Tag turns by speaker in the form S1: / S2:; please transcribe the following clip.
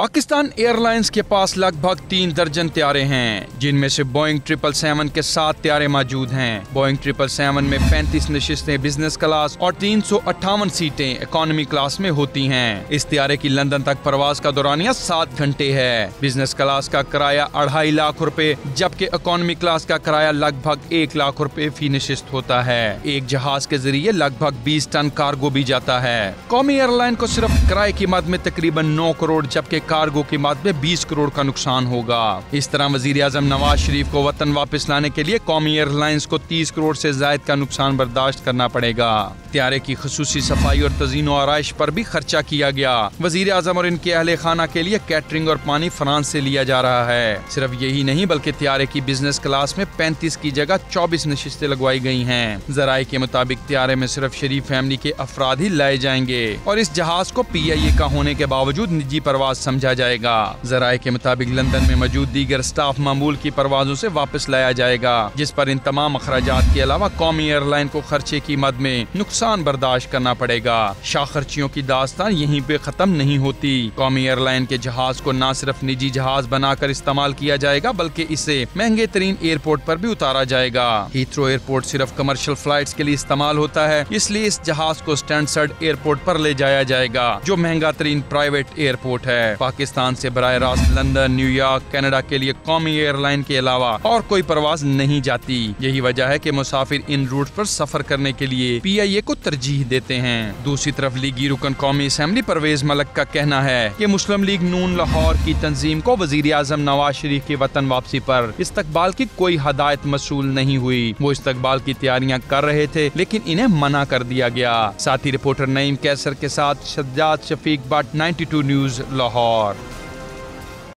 S1: Pakistan airlines के पास लगभग 3 दर्जन त्यारे हैं, जिनमें से बोइंग 777 के 7 त्यारे मौजूद हैं। बोइंग 777 में 35 नशिस्तें बिजनेस क्लास और 358 सीटें इकोनॉमी क्लास में होती हैं। इस त्यारे की लंदन तक परवाज का दौरानिया 7 घंटे है। बिजनेस क्लास का किराया 2.5 लाख रुपए, जबकि इकोनॉमी क्लास का किराया लगभग 1 लाख रुपए फी नशिस्त होता है। एक जहाज के जरिए लगभग 20 टन कार्गो भी जाता है। कौमी एयरलाइन को सिर्फ किराए की मद में तकरीबन 9 करोड़ जबकि कार्गो की मद में 20 करोड़ का नुकसान होगा। इस तरह वजीर आजम नवाज शरीफ को वतन वापस लाने के लिए कौमी एयरलाइंस को 30 करोड़ से ज्यादा का नुकसान बर्दाश्त करना पड़ेगा। त्यारे की खसूसी सफाई और तज़ीन और आराइश पर भी खर्चा किया गया। वजीर आजम और इनके अहले खाना के लिए कैटरिंग और पानी फ्रांस से लिया जा रहा है। सिर्फ यही नहीं बल्कि त्यारे की बिजनेस क्लास में 35 की जगह 24 नशिस्तें लगवाई गई हैं। जराये के मुताबिक त्यारे में सिर्फ शरीफ फैमिली के अफराद ही लाए जाएंगे और इस जहाज को PIA का होने के बावजूद निजी परवाज समझा जाएगा। जराये के मुताबिक लंदन में मौजूद दीगर स्टाफ मामूल की परवाजों से वापस लाया जाएगा, जिस पर इन तमाम अखराजात के अलावा कौमी एयरलाइन को खर्चे की मद में नुकसान बर्दाश्त करना पड़ेगा। शाखर्चियों की दास्तान यहीं पे खत्म नहीं होती। कौमी एयरलाइन के जहाज को न सिर्फ निजी जहाज बनाकर इस्तेमाल किया जाएगा बल्कि इसे महंगे तरीन एयरपोर्ट पर भी उतारा जाएगा। हीथ्रो एयरपोर्ट सिर्फ कमर्शियल फ्लाइट्स के लिए इस्तेमाल होता है, इसलिए इस जहाज को स्टैंडर्ड एयरपोर्ट पर ले जाया जाएगा, जो महंगा तरीन प्राइवेट एयरपोर्ट है। पाकिस्तान से बराह रास्त लंदन, न्यूयॉर्क, कनाडा के लिए कौमी एयरलाइन के अलावा और कोई परवाज नहीं जाती। यही वजह है कि मुसाफिर इन रूट पर सफर करने के लिए PIA को तरजीह देते हैं। दूसरी तरफ लीगी रुकन कौमी असेंबली परवेज मलिक का कहना है कि मुस्लिम लीग नून लाहौर की तंजीम को वजीर आजम नवाज शरीफ की वतन वापसी पर इस्तकबाल की कोई हदायत मसूल नहीं हुई। वो इस्तकबाल की तैयारियां कर रहे थे लेकिन इन्हें मना कर दिया गया। साथी रिपोर्टर नईम कैसर के साथ सज्जाद शफीक बट 92 न्यूज़ लाहौर।